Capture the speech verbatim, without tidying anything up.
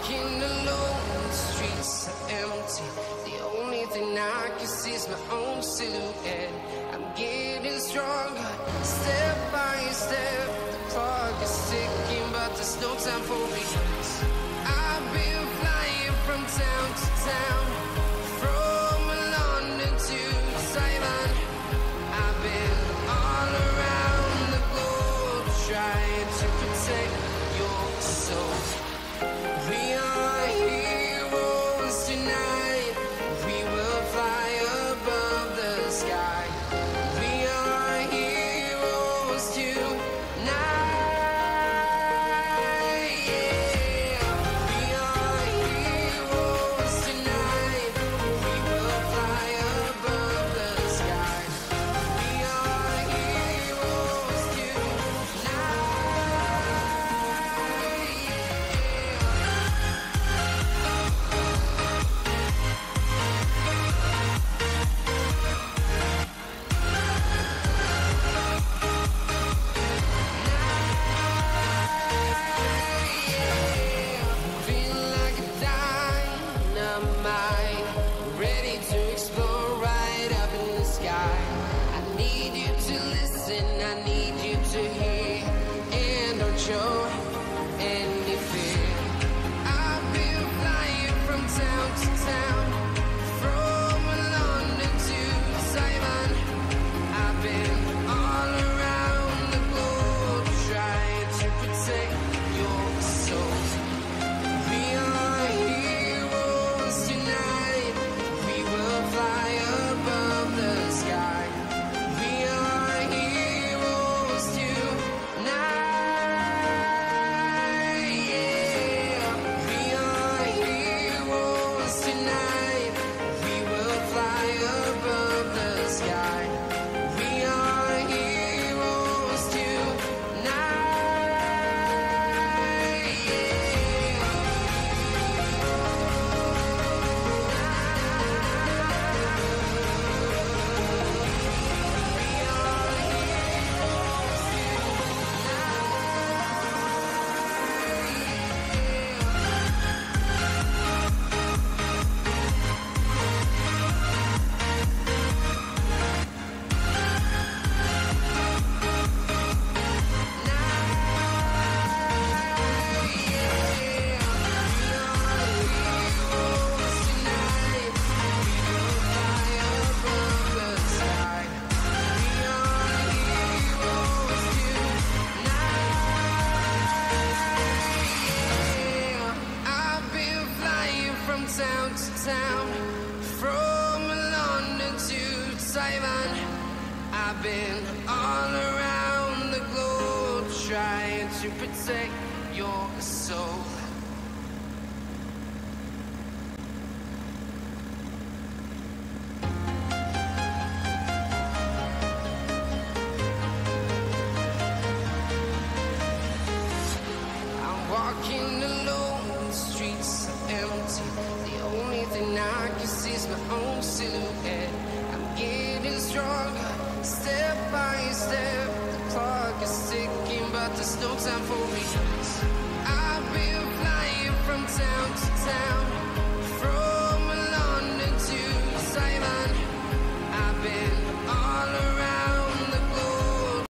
walking alone, the streets are empty. The only thing I can see is my own silhouette. I'm getting stronger, step by step. The clock is ticking, but there's no time for me. I've been flying from town to town, from London to Taiwan. I've been all around the globe, trying to protect your soul. We are heroes tonight. We will fly above the sky. We are heroes tonight. Yeah. We are heroes tonight. We will fly above the sky. We are heroes tonight. Feel like a dynamite, ready to explore right up in the sky. I need you to listen, I need you to hear, and don't show any fear. I've been flying from town to town, from London to Taiwan. I've been all around the globe, trying to protect your soul. We are heroes tonight. We will fly above the sky. We are heroes tonight. Yeah. We are heroes tonight. We will fly above the sky. We are heroes tonight. Yeah. I've been flying from town to town, from London to Taiwan. I've been all around the globe, trying to protect your soul. I'm walking alone, the streets are empty. The only thing I can see is my own silhouette. I'm getting stronger, step by step. The clock is ticking, but there's no time for me. I've been flying from town to town,